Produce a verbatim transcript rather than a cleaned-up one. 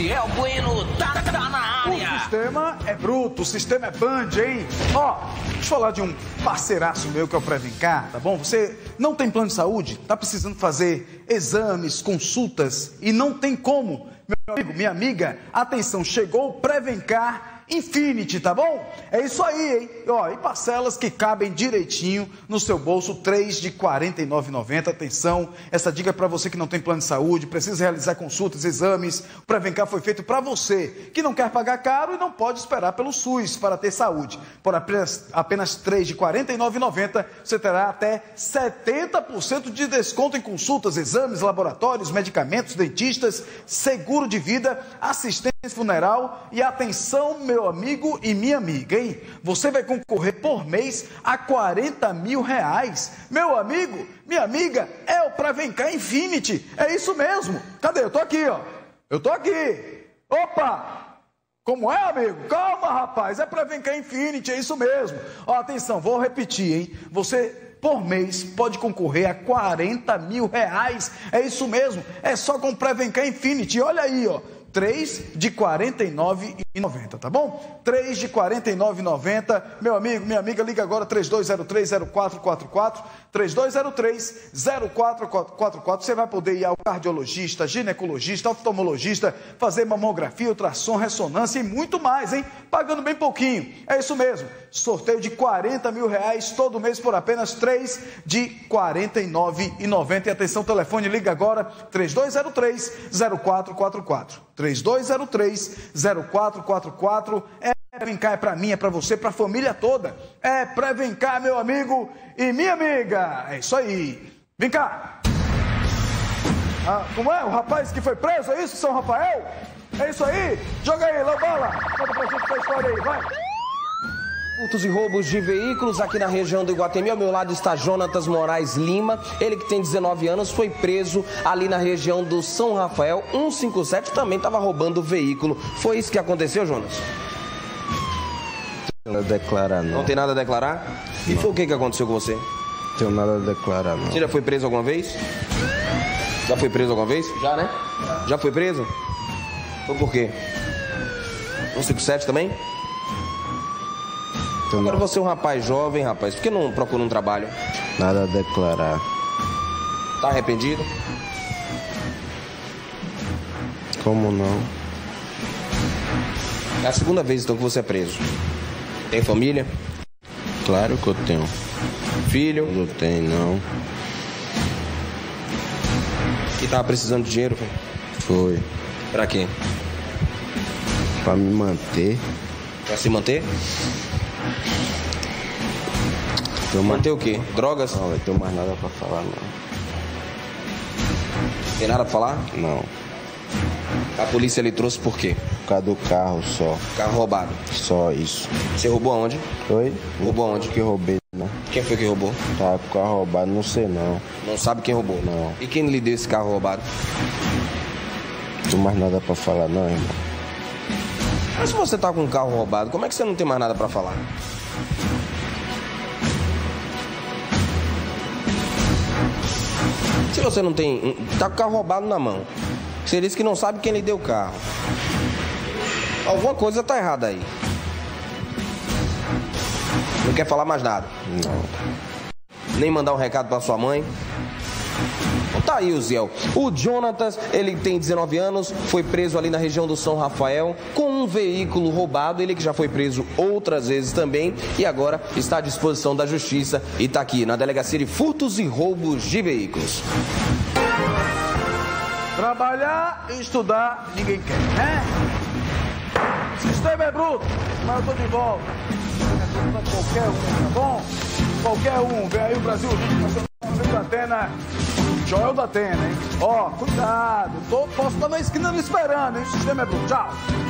Osiel Bueno tá, tá na área. O sistema é bruto, o sistema é Band, hein? Ó, deixa eu falar de um parceiraço meu que é o Prevencar, tá bom? Você não tem plano de saúde, tá precisando fazer exames, consultas e não tem como. Meu amigo, minha amiga, atenção, chegou o Prevencar Infinity, tá bom? É isso aí, hein? Ó, e parcelas que cabem direitinho no seu bolso, três de quarenta e nove reais e noventa centavos. Atenção, essa dica é para você que não tem plano de saúde, precisa realizar consultas, exames. O Prevencar foi feito para você que não quer pagar caro e não pode esperar pelo SUS para ter saúde. Por apenas, apenas três de quarenta e nove reais e noventa centavos, você terá até setenta por cento de desconto em consultas, exames, laboratórios, medicamentos, dentistas, seguro de vida, assistência funeral e atenção, meu amigo e minha amiga, hein? Você vai concorrer por mês a quarenta mil reais. Meu amigo, minha amiga, é o Prevencar Infinity. É isso mesmo. Cadê? Eu tô aqui, ó. Eu tô aqui. Opa! Como é, amigo? Calma, rapaz. É Prevencar Infinity, é isso mesmo. Ó, atenção, vou repetir, hein? Você, por mês, pode concorrer a quarenta mil reais. É isso mesmo. É só com Prevencar Infinity. Olha aí, ó. três de quarenta e nove reais e noventa centavos, tá bom? três de quarenta e nove reais e noventa centavos. Meu amigo, minha amiga, liga agora três dois zero três zero quatro quatro quatro, três dois zero três zero quatro quatro quatro. Você vai poder ir ao cardiologista, ginecologista, oftalmologista, fazer mamografia, ultrassom, ressonância e muito mais, hein? Pagando bem pouquinho. É isso mesmo. Sorteio de quarenta mil reais todo mês por apenas três de quarenta e nove reais e noventa centavos. E atenção, telefone, liga agora três dois zero três zero quatro quatro quatro. três dois zero três zero quatro quatro quatro. É Prevencar, é para mim, é para você, para a família toda. É Prevencar, meu amigo e minha amiga. É isso aí. Vem cá. Ah, como é? O rapaz que foi preso, é isso, São Rafael? É isso aí? Joga aí, Lambala. Conta pra gente essa história aí, vai. Furtos e roubos de veículos aqui na região do Iguatemi. Ao meu lado está Jonatas Moraes Lima. Ele que tem dezenove anos, foi preso ali na região do São Rafael. cento e cinquenta e sete também estava roubando o veículo. Foi isso que aconteceu, Jonas? Não tem nada a declarar, não. Não tem nada a declarar? E foi o que, que aconteceu com você? Não tenho nada a declarar, não. Você já foi preso alguma vez? Já foi preso alguma vez? Já, né? Já foi preso? Foi por quê? cento e cinquenta e sete também? Agora você é um rapaz jovem, rapaz. Por que não procura um trabalho? Nada a declarar. Tá arrependido? Como não? É a segunda vez então que você é preso. Tem família? Claro que eu tenho. Filho? Não tenho, não. E tava precisando de dinheiro, filho? Foi. Pra quê? Pra me manter. Pra se manter? Tenho mais... Manter o quê? Drogas? Não, eu tenho mais nada pra falar, não. Tem nada pra falar? Não. A polícia lhe trouxe por quê? Por causa do carro só. Carro roubado. Só isso. Você roubou aonde? Foi? Roubou aonde? Que roubei, né? Quem foi que roubou? Tá com o carro roubado, não sei não. Não sabe quem roubou? Não. E quem lhe deu esse carro roubado? Não tenho mais nada pra falar, não, irmão. Mas se você tá com um carro roubado, como é que você não tem mais nada pra falar? Se você não tem... Tá com o carro roubado na mão. Você disse que não sabe quem lhe deu o carro. Alguma coisa tá errada aí. Não quer falar mais nada? Não. Nem mandar um recado pra sua mãe? Então tá aí o Ziel. O Jonatas, ele tem dezenove anos, foi preso ali na região do São Rafael com um veículo roubado. Ele que já foi preso outras vezes também e agora está à disposição da justiça e tá aqui na Delegacia de Furtos e Roubos de Veículos. Trabalhar e estudar ninguém quer, né? O sistema é bruto, mas eu tô de volta. É bruto pra qualquer um, tá bom? Qualquer um. Vem aí o Brasil Nacional da Atena. Joel da Atena, hein? Ó, cuidado. Tô, posso estar na esquina me esperando, hein? O sistema é bruto. Tchau.